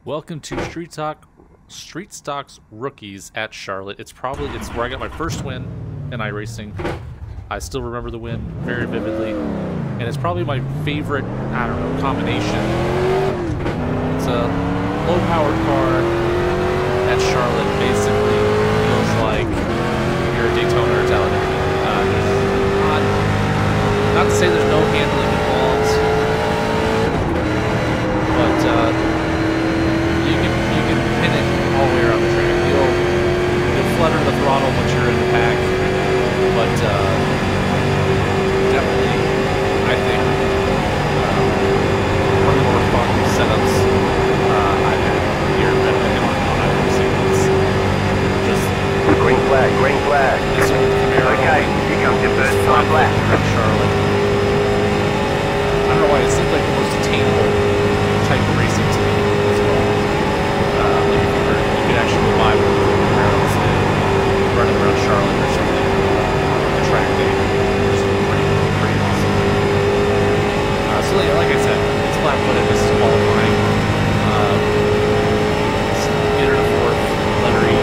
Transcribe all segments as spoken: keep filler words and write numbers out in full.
Welcome to Street Stock, Street Stocks Rookies at Charlotte. It's probably it's where I got my first win in iRacing. I still remember the win very vividly, and it's probably my favorite, I don't know, combination. It's a low-powered car at Charlotte. Basically, feels like you're a Daytona or Talladega. Uh, not, not to say there's no handling involved, but uh, you can you can pin it all the way around the track. You'll you'll flutter the throttle once you're in the pack, but uh, definitely, I think uh, one of the more fun setups uh, I've had here at on on iRacing. Just green flag, green flag. This old Camaro. Okay, here comes your first time lap. From Charlotte. I don't know why it seems like the most attainable type of racing to me as well. Uh, like if you were, you could actually go buy one of the Camaros and run it around Charlotte or something. The track day. It's pretty, pretty awesome. Uh, so yeah, like I said, it's flat footed. This is qualifying. Um, get her to fourth, letter E.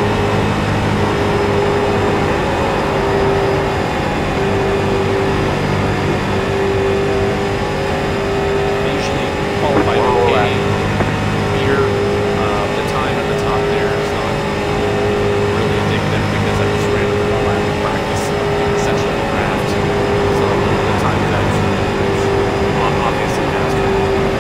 Qualified okay here. Uh, the time at the top there is not really indicative because I just ran a lap of practice, essentially the draft. So the time that is obviously faster.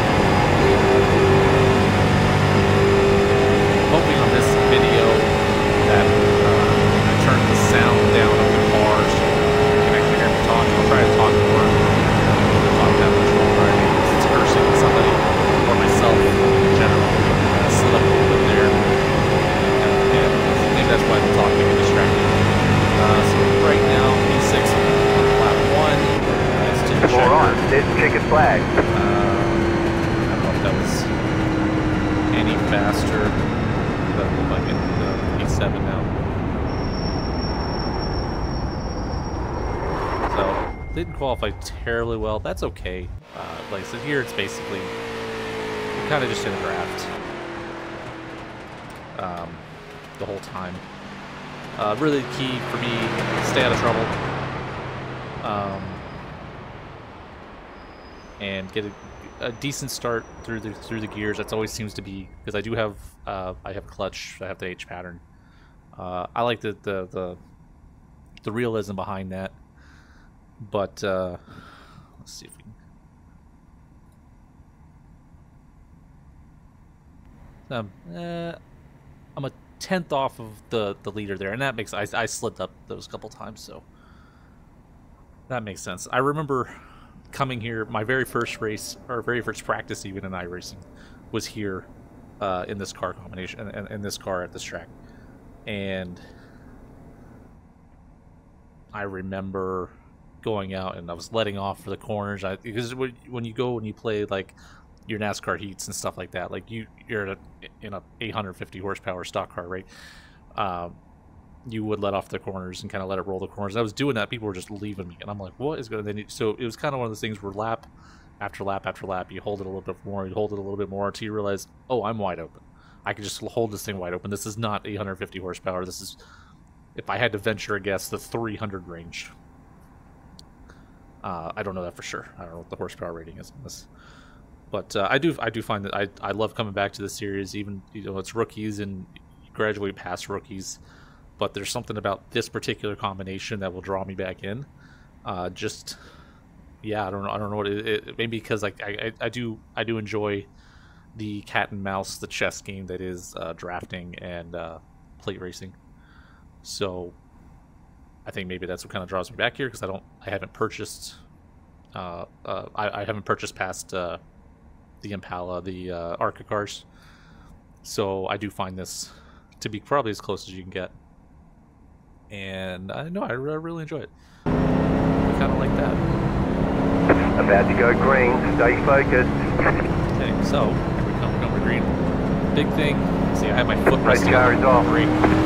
Hoping on this video that uh, I turn the sound down of the car so you can actually hear me talk. I'll try to talk more. Talk that much more driving. It's cursing at somebody or myself in general. Uh, slid up a little bit there. And, and I think that's why the talking is distracting. Uh, so right now, P six on lap one. That's to the Four on, there's checkered flag. Uh, I don't know if that was any faster. That looked like it. Uh, P seven now. So didn't qualify terribly well. That's okay. Uh, like I said, here it's basically kind of just in a draft um, the whole time. Uh, really key for me, stay out of trouble um, and get a, a decent start through the through the gears. That's always seems to be because I do have uh, I have clutch, I have the H pattern. Uh, I like the, the the the realism behind that, but uh, let's see if we can. Um, uh, I'm a tenth off of the, the leader there, and that makes I, I slid up those couple times, so that makes sense. I remember coming here, my very first race, or very first practice even in iRacing, was here uh, in this car combination, in, in this car at this track, and I remember going out and I was letting off for the corners. I, because when you go and you play like your NASCAR heats and stuff like that, like you you're in a, in a eight hundred fifty horsepower stock car, right? Um, you would let off the corners and kind of let it roll the corners. I was doing that, people were just leaving me, and I'm like, what is going to? So it was kind of one of those things where lap after lap after lap, you hold it a little bit more, you hold it a little bit more until you realize, oh, I'm wide open. I can just hold this thing wide open. This is not eight hundred fifty horsepower. This is, if I had to venture a guess, the three hundred range. Uh, I don't know that for sure. I don't know what the horsepower rating is on this. But uh, I do I do find that I, I love coming back to the series, even, you know, it's rookies and you graduate past rookies. But there's something about this particular combination that will draw me back in. Uh, just, yeah, I don't know. I don't know what it, it maybe because like I, I I do I do enjoy the cat and mouse, the chess game that is uh, drafting and uh, plate racing. So I think maybe that's what kind of draws me back here, because I don't I haven't purchased uh, uh, I, I haven't purchased past. Uh, the Impala, the uh, ARCA cars. So I do find this to be probably as close as you can get. And I know I re really enjoy it. I kind of like that. About to go green, stay focused. Okay, so here we come, number green. Big thing, see I have my foot Race resting car on is the off. brake.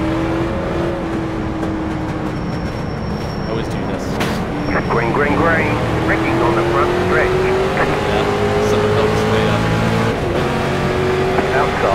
I always do this. Green, green, green. Braking on the front stretch. Yeah, someone helps me up. Outside.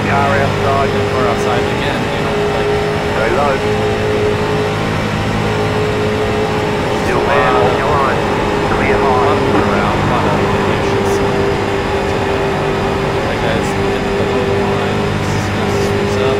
Car outside. Car outside again, you know, like. Stay low. Still there, hold your line. Clear A lot of high. moving around, a lot of impatience. That guy's getting below the line. This is gonna squeeze up.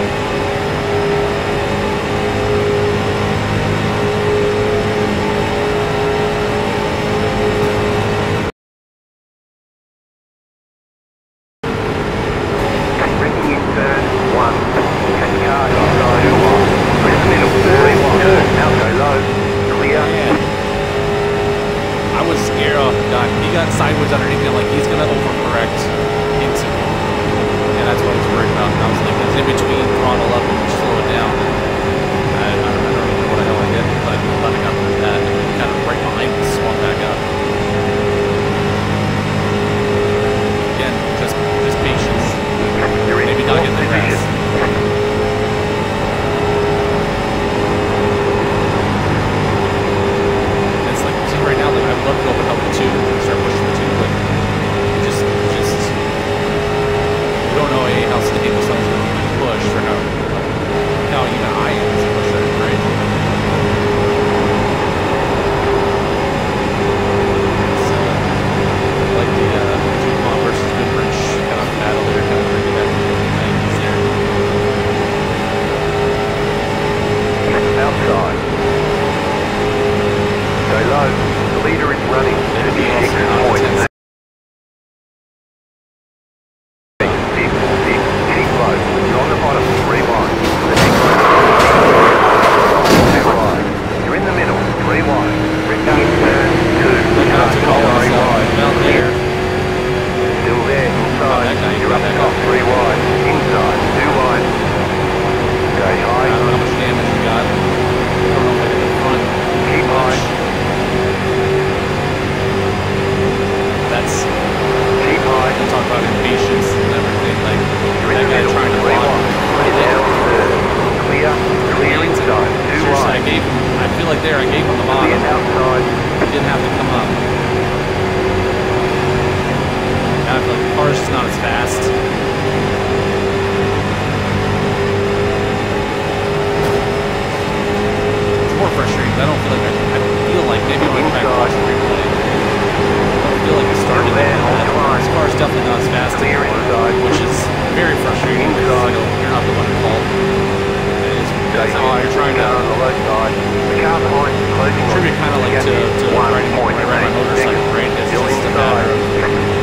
Braking in turn one. Catch car inside. Two one. We're in the middle. Three one. Turn. Now go low. Clear. Man. I was scared. Oh god, he got sideways underneath me. I'm like, he's gonna overcorrect into me, and that's what I was worried about. And I was like, it's in between throttle up and slow it down. And I, I, don't, I don't even know what the hell I did, but I'm glad I got through that. And kind of right behind me, swung back up. Again, just just patience. You're in Maybe not fourth get the position. rest. It's like, see right now, like I'd love to open up the two, start pushing the two, but just, just, we don't know A, how stable someone's going to push, or how, how even I am as a pusher, right? It's, uh, like the, uh, Dupont versus Goodrich kind of battle there, kind of bringing that nineties there. Outside. Stay low. The leader is running. thirty-six point eight. Six, six. Keep low. You're on the bottom. Rewind. The next one. Too wide. You're in the middle. Three wide. Braking in turn two. Car to call myself out there. Still there. Inside. that guy, You're up that top. guy. Three wide. Inside. Two wide. Stay I high. don't know how much damage we got. I don't know if I did the front. Keep high. That's, Keep high. I talk about impatience and everything, like, You're that in the guy middle. trying to Three lock. wide. Lay down. Third. Clear. Clear inside. Two Seriously, I wide. gave him, I feel like there, I gave him the bottom. Clear outside. He didn't have to come up. Now I feel like the car's just not as fast. It's more frustrating, 'cause I don't feel like I, I feel like maybe when I try to watch the replay, I don't feel like it started like There, hold that. your line. This car is definitely not as fast Clear anymore, inside. which is very frustrating because, you Inside. know, you're not the one at fault. It is Stay because high. you're trying car on to the low side. The car behind is closing on tribute kind of like to, to one riding, point riding my eight motorcycle, seconds. right? It's Still just a inside. matter of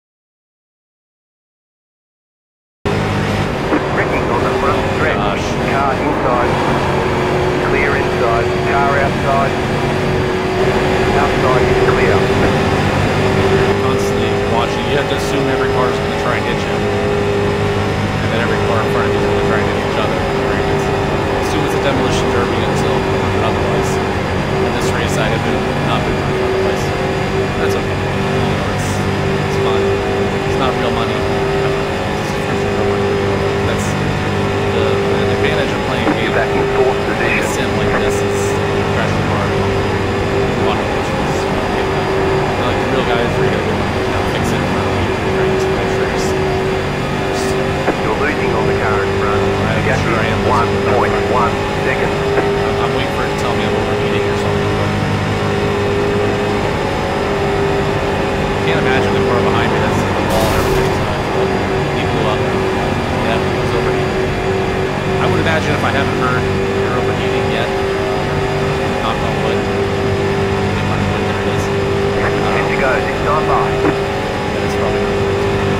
Braking on the front stretch. gosh. Car inside. Clear inside. Car outside. Outside is clear. constantly watching. You have to assume every car is going to try and hit you, and then every car in front of you is going to try and hit each other. Right? It's, assume it's a demolition derby until otherwise. In this race, I have been not been proven otherwise. That's okay. You know, it's it's fun. It's not real money. It's real money. That's the, the advantage of playing a game. You're back in fourth Playing a position. sim like this is crashing hard. A lot of emotions. Like the real guys are gonna you know, fix it for me. Right? It's my first. You're losing on the car in front. I'm The gap sure I am is one losing. point one seconds. I'm, I'm waiting for it to tell me I'm overheating or something. But I can't imagine the car behind me that's the ball and everything. So he blew up. Yeah, he was overheating. I would imagine if I haven't heard you're overheating yet, knock on wood. If I'm wood, there it is. Ten to go. Six nine by. That is probably not good.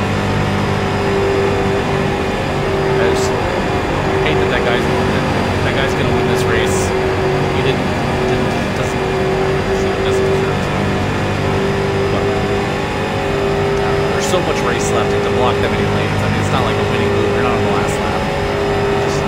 I just hate that that guy's that, that guy's gonna win this race. He didn't, didn't doesn't doesn't deserve to. But uh, there's so much race left and to block that many lanes. I mean, it's not like a winning move. You're not on the last lap. You're just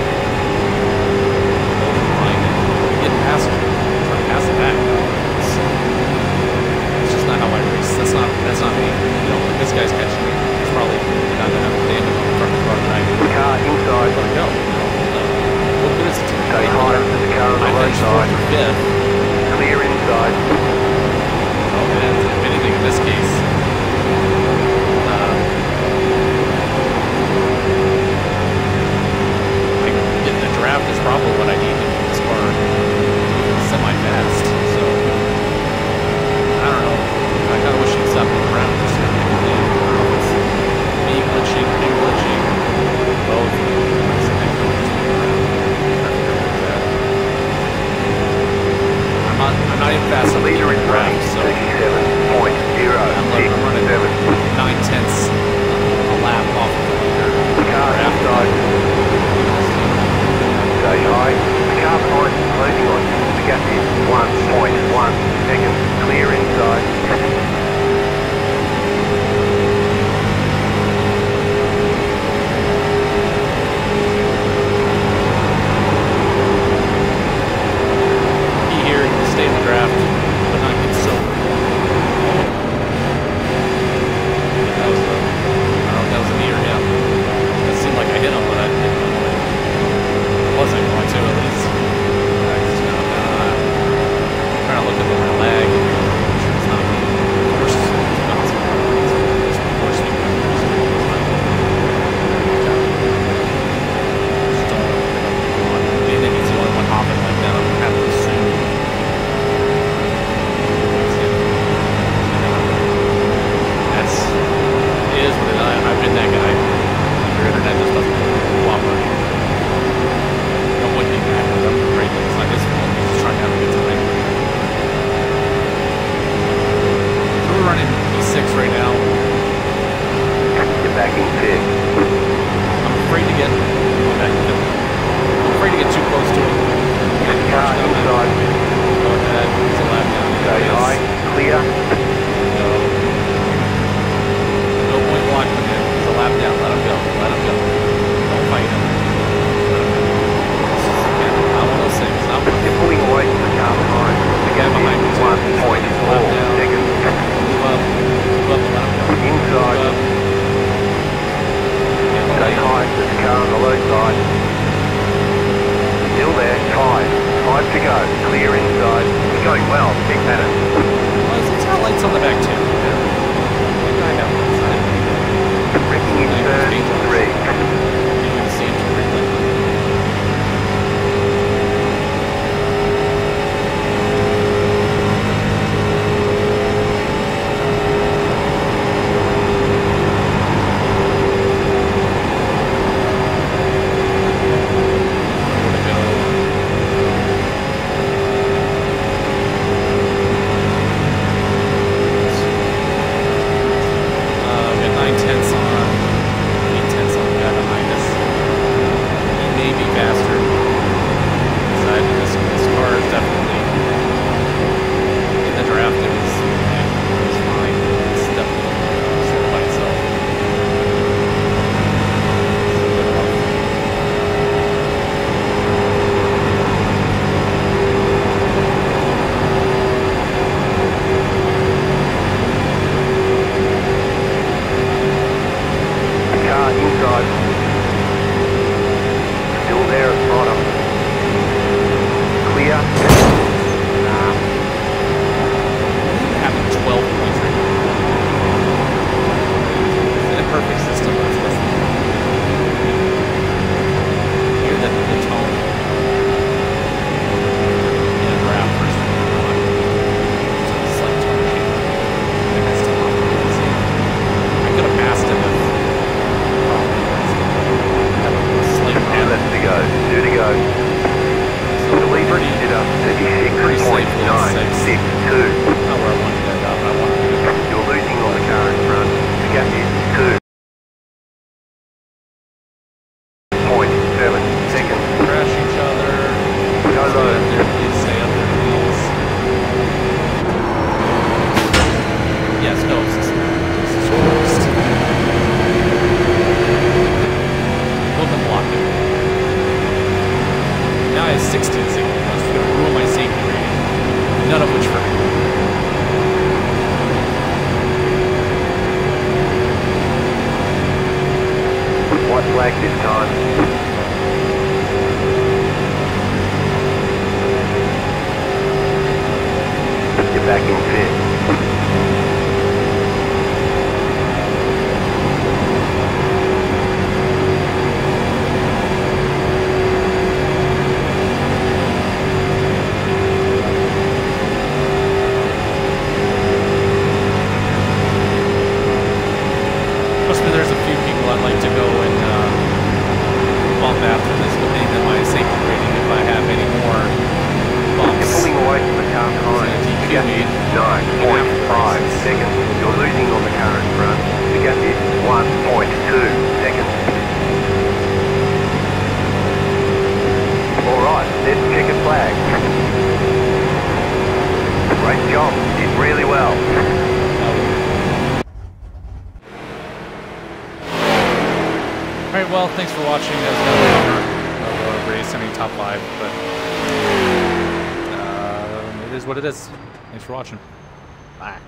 line and get past it, try to pass it back. It's, it's just not how I race. That's not that's not me. You know, this guy's catching me. He's probably not gonna have a damage on the front of the car that I do. Car inside. Let it go. You know, uh, what good is it to me? Stay high to the car on the I low finished fourth side. or fifth. Clear inside. Oh, and if anything, in this case, uh, well, big pattern. Well, it's got lights on the back too. Yeah. I have lights on it. Braking in turn three. You can see it correctly. Well, thanks for watching. That was another of a race, any top five, but uh, it is what it is. Thanks for watching. Bye.